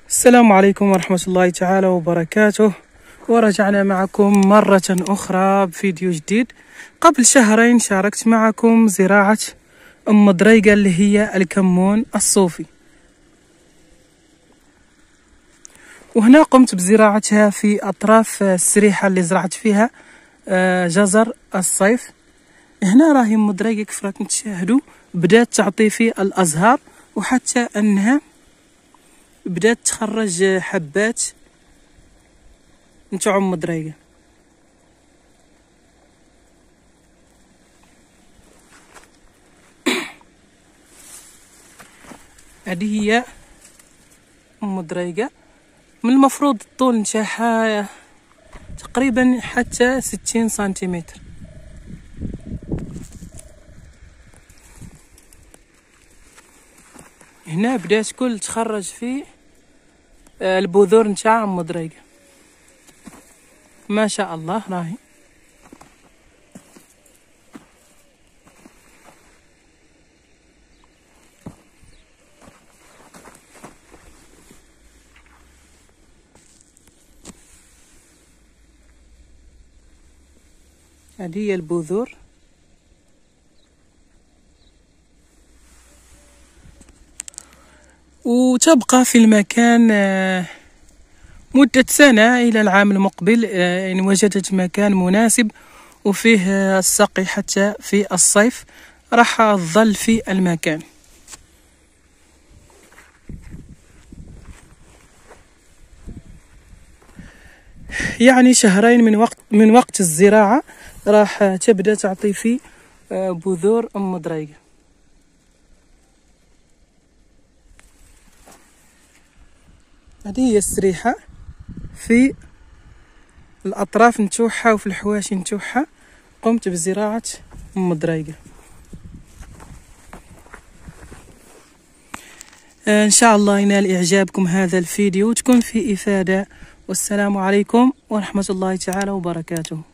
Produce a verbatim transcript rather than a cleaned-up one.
السلام عليكم ورحمة الله تعالى وبركاته. ورجعنا معكم مرة أخرى بفيديو جديد. قبل شهرين شاركت معكم زراعة أم دريقة اللي هي الكمون الصوفي، وهنا قمت بزراعتها في أطراف السريحة اللي زرعت فيها جزر الصيف. هنا راهي أم دريقة كيف راكم تشاهدوا بدات تعطي في الأزهار، وحتى أنها بدات تخرج حبات نتاع أم دريقة. هذه هي أم دريقة، من المفروض الطول نتاعها تقريبا حتى ستين سنتيمتر. هنا بدات كل تخرج في البذور نتاع أم دريقة، ما شاء الله. راهي هذه هي البذور. وتبقى في المكان مدة سنة إلى العام المقبل إن وجدت مكان مناسب وفيه السقي حتى في الصيف راح تظل في المكان. يعني شهرين من وقت من وقت الزراعة راح تبدأ تعطي في بذور أم دريقة. هذه هي السريحة في الأطراف نتوعها وفي الحواشي نتوعها قمت بزراعة أم دريقة. إن شاء الله ينال إعجابكم هذا الفيديو وتكون فيه إفادة، والسلام عليكم ورحمة الله تعالى وبركاته.